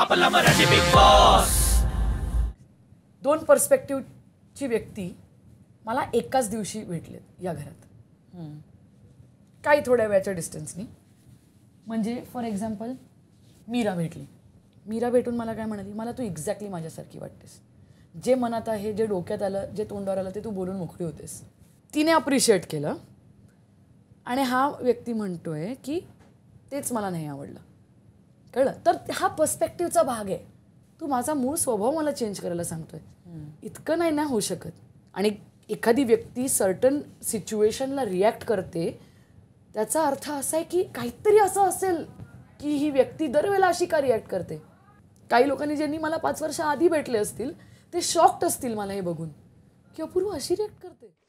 आपला Marathi big boss. दोन पर्स्पेक्टिव्हची व्यक्ती मला एकाच दिवशी भेटलेत या घरात, काही थोड्या वेळाच्या डिस्टन्सनी. म्हणजे फॉर एक्झाम्पल मीरा भेटली. मीरा भेटून मला काय म्हणाली, मला तू एक्झॅक्टली माझ्यासारखी वाटतेस, जे मनात आहे, जे डोक्यात आलं, जे तोंडावर आलं ते तू बोलून मोकळी होतेस. तिने अप्रिशिएट केलं. आणि हा व्यक्ती म्हणतोय की तेच मला नाही आवडलं. कळलं? तर हा पर्स्पेक्टिव्हचा भाग आहे. तू माझा मूळ स्वभाव मला चेंज करायला सांगतोय, इतकं नाही ना होऊ शकत. आणि एखादी व्यक्ती सर्टन सिच्युएशनला रिॲक्ट करते, त्याचा अर्थ असा आहे की काहीतरी असं असेल की ही व्यक्ती दरवेळेला अशी का रिॲक्ट करते. काही लोकांनी ज्यांनी मला 5 वर्ष आधी भेटले असतील ते शॉक्ड असतील मला हे बघून की अपूर्व अशी रिॲक्ट करते.